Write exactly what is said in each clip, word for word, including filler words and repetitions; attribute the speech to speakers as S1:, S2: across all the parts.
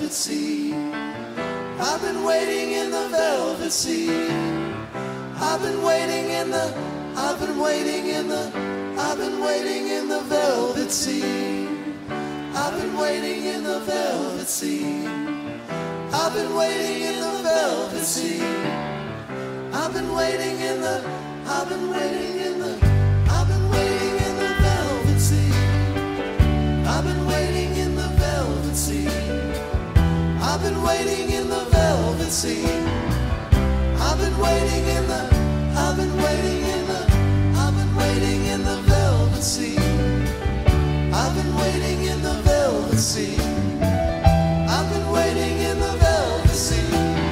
S1: velvet sea. I've been waiting in the velvet sea. I've been waiting in the, I've been waiting in the, I've been waiting in the velvet sea. I've been waiting in the velvet sea. I've been waiting in the velvet sea. I've been waiting in the, I've been waiting in the, I've been waiting in the velvet sea. I've been waiting in the velvet sea. I've been waiting in the velvet sea. I've been waiting in the, I've been waiting in the, I've been waiting in the velvet sea. I've been waiting in the velvet sea. I've been waiting in the velvet sea.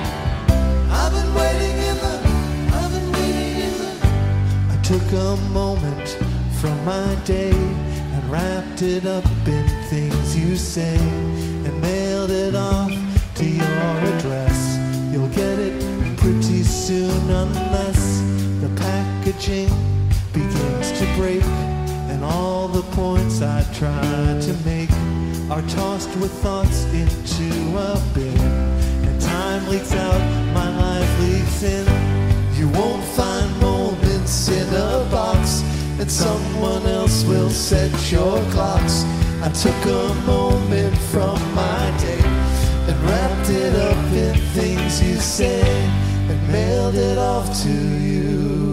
S1: I've been waiting in the, I've been waiting in the. I took a moment from my day and wrapped it up in things you say and mailed it off to your address. You'll get it pretty soon unless the packaging begins to break and all the points I tried to make are tossed with thoughts into a bin, and time leaks out, my life leaks in. You won't find moments in a box, and someone else will set your clocks. I took a moment from my day and wrapped it up in things you say and mailed it off to you.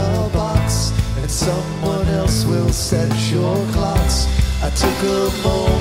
S1: Someone else will set your clocks. I took a moment